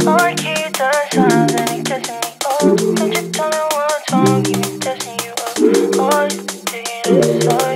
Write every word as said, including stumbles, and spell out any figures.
Lord, keep the signs and he's testing me up. Don't you tell me what's wrong, keep me testing you up. Lord, taking it inside.